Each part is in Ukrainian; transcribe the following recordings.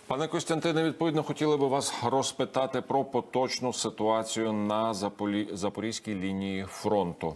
Пане Костянтине, відповідно, хотіли би вас розпитати про поточну ситуацію на Запорізькій лінії фронту.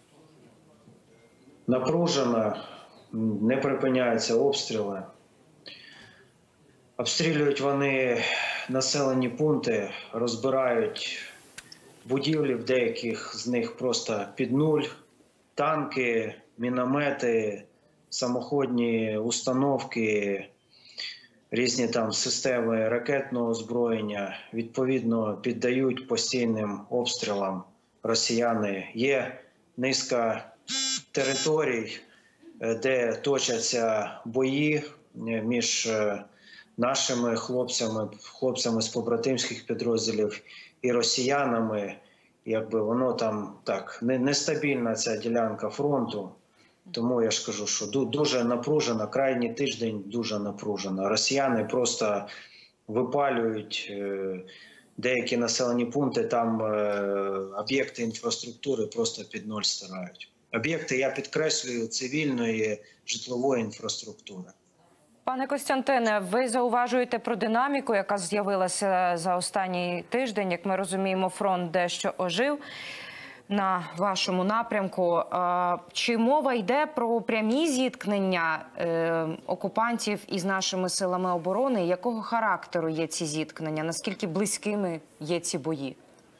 Напружено, не припиняються обстріли. Обстрілюють вони населені пункти, розбирають будівлі, в деяких з них просто під нуль, танки, міномети, самоходні установки, різні там системи ракетного озброєння, відповідно, піддають постійним обстрілам росіяни. Є низка територій, де точаться бої між нашими хлопцями з побратимських підрозділів і росіянами. Якби воно там так нестабільна ця ділянка фронту. Тому я ж кажу, що дуже напружена, крайній тиждень дуже напружена. Росіяни просто випалюють деякі населені пункти, там об'єкти інфраструктури просто під нуль стирають. Об'єкти, я підкреслюю, цивільної житлової інфраструктури. Пане Костянтине, ви зауважуєте про динаміку, яка з'явилася за останній тиждень. Як ми розуміємо, фронт дещо ожив на вашому напрямку. Чи мова йде про прямі зіткнення окупантів із нашими силами оборони? Якого характеру є ці зіткнення? Наскільки близькими є ці бої?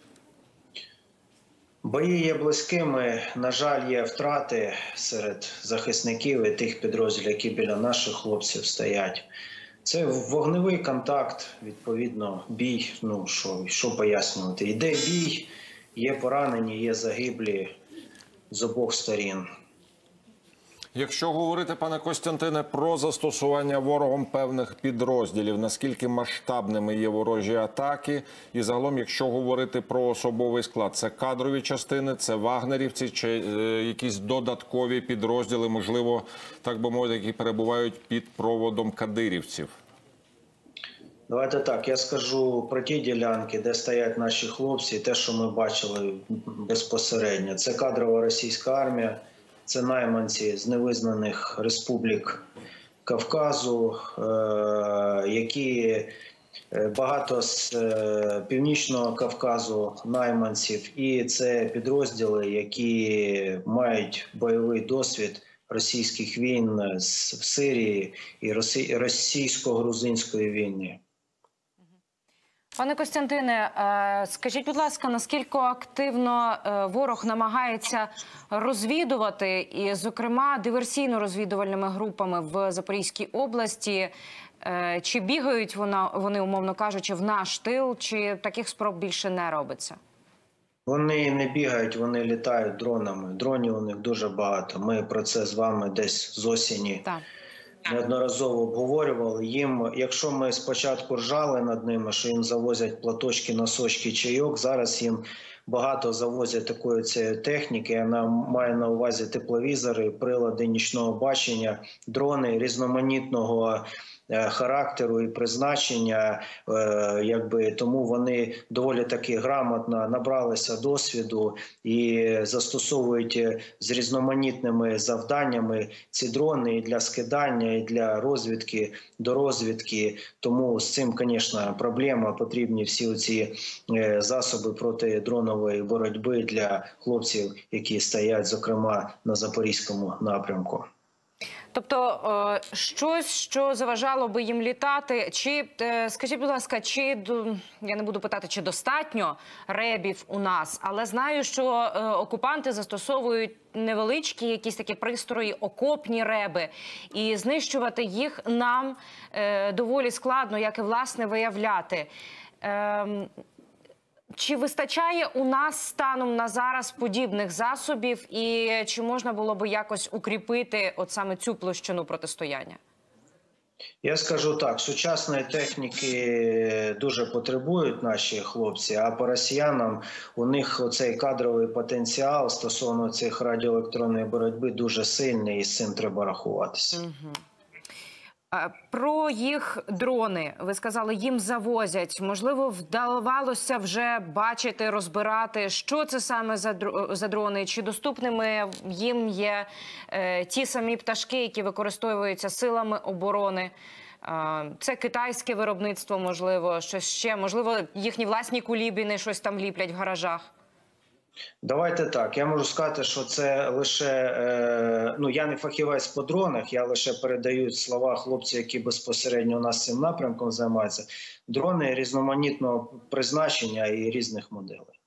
Бої є близькими. На жаль, є втрати серед захисників і тих підрозділів, які біля наших хлопців стоять. Це вогневий контакт, відповідно, бій. Ну, що пояснювати? Йде бій, є поранені, є загиблі з обох сторін. Якщо говорити, пане Костянтине, про застосування ворогом певних підрозділів, наскільки масштабними є ворожі атаки? І загалом, якщо говорити про особовий склад, це кадрові частини, це вагнерівці чи якісь додаткові підрозділи, можливо, так би мовити, які перебувають під проводом кадирівців? Давайте так, я скажу про ті ділянки, де стоять наші хлопці, те, що ми бачили безпосередньо. Це кадрова російська армія, це найманці з невизнаних республік Кавказу, які багато з Північного Кавказу найманців. І це підрозділи, які мають бойовий досвід російських війн в Сирії і російсько-грузинської війни. Пане Костянтине, скажіть, будь ласка, наскільки активно ворог намагається розвідувати, і, зокрема, диверсійно-розвідувальними групами в Запорізькій області? Чи бігають вони, умовно кажучи, в наш тил, чи таких спроб більше не робиться? Вони не бігають, вони літають дронами. Дронів у них дуже багато. Ми про це з вами десь з осені неодноразово обговорювали. Їм, якщо ми спочатку ржали над ними, що їм завозять платочки, носочки, чайок, зараз їм багато завозять такої цієї техніки. Вона має на увазі тепловізори, прилади нічного бачення, дрони різноманітного характеру і призначення, тому вони доволі таки грамотно набралися досвіду і застосовують з різноманітними завданнями ці дрони і для скидання, і для розвідки, до розвідки. Тому з цим, звісно, проблема, потрібні всі ці засоби протидронової боротьби для хлопців, які стоять, зокрема, на Запорізькому напрямку. Тобто щось, що заважало би їм літати, чи, скажіть, будь ласка, я не буду питати, чи достатньо ребів у нас, але знаю, що окупанти застосовують невеличкі якісь такі пристрої, окопні реби, і знищувати їх нам доволі складно, як і, власне, виявляти. Чи вистачає у нас станом на зараз подібних засобів, і чи можна було би якось укріпити от саме цю площину протистояння? Я скажу так, сучасної техніки дуже потребують наші хлопці, а по росіянам у них оцей кадровий потенціал стосовно цих радіоелектронної боротьби дуже сильний, і з цим треба рахуватися. Про їх дрони, ви сказали, їм завозять. Можливо, вдавалося вже бачити, розбирати, що це саме за дрони, чи доступними їм є ті самі пташки, які використовуються силами оборони. Це китайське виробництво, можливо, щось ще, можливо, їхні власні кулібіни щось там ліплять в гаражах? Давайте так, я можу сказати, що це лише, я не фахівець по дронах, я лише передаю слова хлопців, які безпосередньо у нас цим напрямком займаються. Дрони різноманітного призначення і різних моделей.